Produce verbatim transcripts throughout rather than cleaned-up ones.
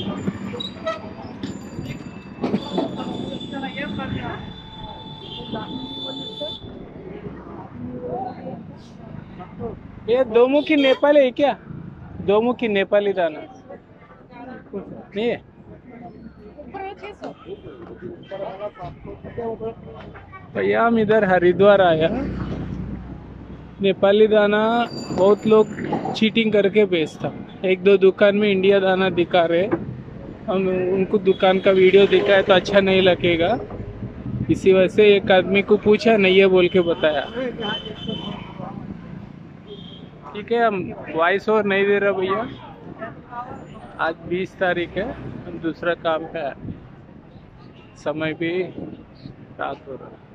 ये दो मुखी नेपाली है क्या? दो मुखी नेपाली दाना नहीं है। भैया हम इधर हरिद्वार आया, नेपाली दाना बहुत लोग चीटिंग करके बेचता। एक दो दुकान में इंडिया दाना दिखा रहे, हम उनको दुकान का वीडियो दिखा है तो अच्छा नहीं लगेगा, इसी वजह से एक आदमी को पूछा, नहीं है बोल के बताया। ठीक है, हम वॉइस ओवर नहीं दे रहा भैया, आज बीस तारीख है, हम दूसरा काम पे है, समय भी रात हो रहा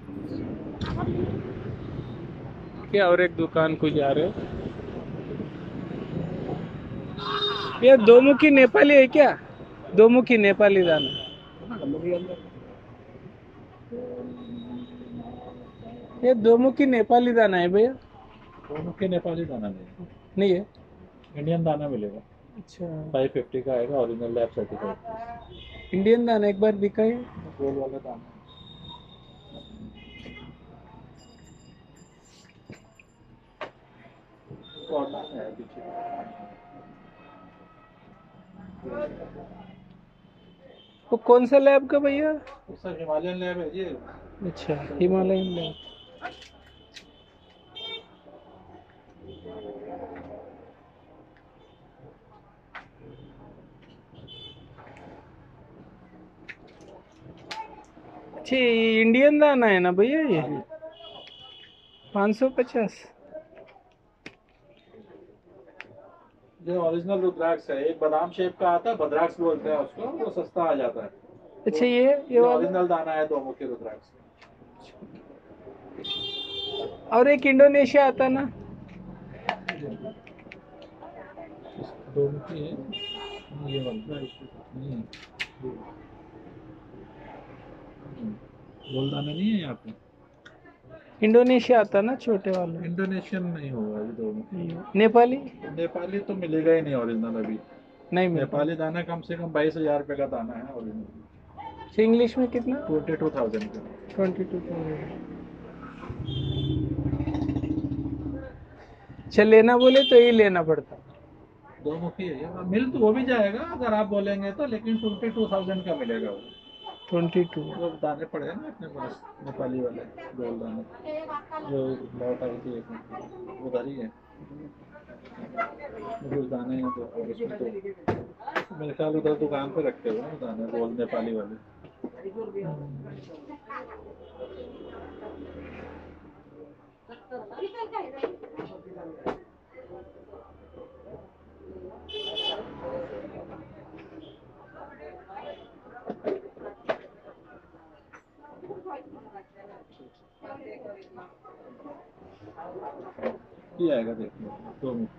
क्या। और एक दुकान को जा रहे, ये दो मुखी नेपाली है क्या? दो मुखी नेपाली दाना, ये दो मुखी नेपाली दाना है भैया? दो मुखी नेपाली दाना नहीं नहीं है, इंडियन दाना मिलेगा। अच्छा, फाइव फिफ्टी का आएगा, ओरिजिनल लैब सर्टिफाइड इंडियन दाना एक बार दिखाइए। गोल वाला दाना है पीछे। वो कौन सा लैब का भैया? सर हिमालयन लैब है ये। अच्छा, हिमालयन लैब। अच्छा, इंडियन दाना है ना भैया ये? पाँच सौ पचास। जो ओरिजिनल रुद्राक्ष है, एक बादाम शेप का आता है, भद्राक्ष बोलते हैं उसको, वो सस्ता आ जाता है। अच्छा, ये ये ओरिजिनल दाना है दो मुखी रुद्राक्ष। और एक इंडोनेशिया आता ना, दो मुखी है ये वाला, गोल दाना नहीं है यहाँ पे। इंडोनेशिया आता ना छोटे वाला। इंडोनेशियन नहीं होगा अभी दो मुखी। नेपाली? नेपाली तो मिलेगा ही नहीं ओरिजिनल अभी, नहीं मिलता। नेपाली दाना कम से कम बाईस हजार रुपये का दाना है ओरिजिनल। इंग्लिश में कितना? ट्वेंटी टू थाउजेंड का। Twenty two thousand. अच्छा, लेना बोले तो ही लेना पड़ता। दो मुखी है, मिल तो वो भी जाएगा अगर आप बोलेंगे तो, लेकिन ट्वेंटी टू थाउजेंड का मिलेगा वो। ट्वेंटी टू वो दाने पड़े हैं ना अपने पास, नेपाली वाले गोल दाने जो लौट आई थी एक उधर ही है कुछ दाने हैं, तो और उसमें तो मेरे ख्याल उधर दुकान पे रखे हुए हैं दाने गोल नेपाली वाले। ये आएगा देखिए दो मिनट।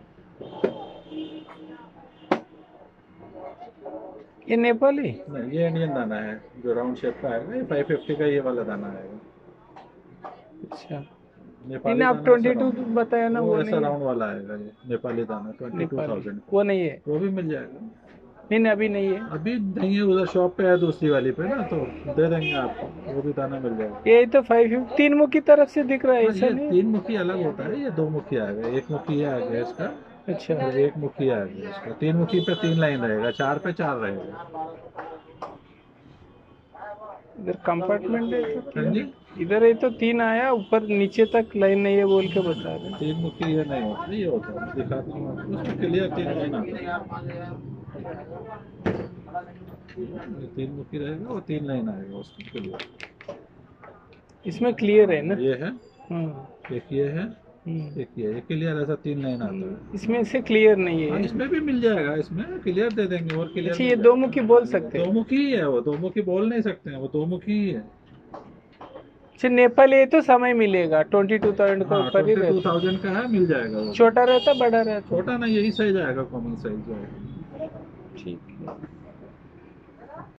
ये नेपाली नहीं, ये इंडियन दाना है जो राउंड शेप का आएगा, ये फाइव फिफ्टी का ये वाला दाना आएगा। अच्छा, नेपाली आप ट्वेंटी टू बताया ना, वो ऐसा राउंड वाला आएगा ये नेपाली दाना ट्वेंटी टू थाउजेंड। वो नहीं है? वो भी मिल जाएगा। नहीं नहीं, अभी नहीं है। अभी नहीं है, उधर शॉप पे है दूसरी वाली पे ना, तो दे देंगे आपको, वो भी दाना मिल जाएगा। ये तो फाइव तीन मुखी तरफ से दिख रहा है ऐसा नहीं? तीन मुखी अलग होता है, ये दो मुखी आ गया, एक मुखी ये आ गया इसका। अच्छा, और एक मुखी आ गया इसका। तीन मुखी पे तीन लाइन रहेगा, चार पे चार रहेगा। इधर कंपार्टमेंट है हाँ जी, इधर है तो तीन आया, ऊपर नीचे तक लाइन नहीं है बोल के बता रहे। तीन मुखी ये नहीं होता, ये होता है, दिखाता हूँ आपको, उसमें क्लियर तीन लाइन आता है। ये तीन मुखी रहेगा और तीन लाइन आएगा उसमें क्लियर। इसमें क्लियर है ना? ये है, हाँ, एक ये है, एक ये, एक क्लियर ऐसा तीन लाइन आता है। इसमें से क्लियर नहीं है। हाँ, इसमें भी मिल जाएगा, इसमें क्लियर दे देंगे और क्लियर। अच्छा, ये दो मुखी बोल सकते हैं? दो मुखी ही है वो, दो मुखी बोल नहीं सकते हैं, वो दो मुखी ही है। अच्छा, नेपाली है तो समय मिलेगा ट्वेंटी टू थाउजेंड का ऊपर ही टू थाउजेंड का है, मिल जाएगा वो। छोटा रहता बड़ा रहता? छोटा नहीं, यही साइज आएगा, कॉमन साइज आएगा। ठीक है।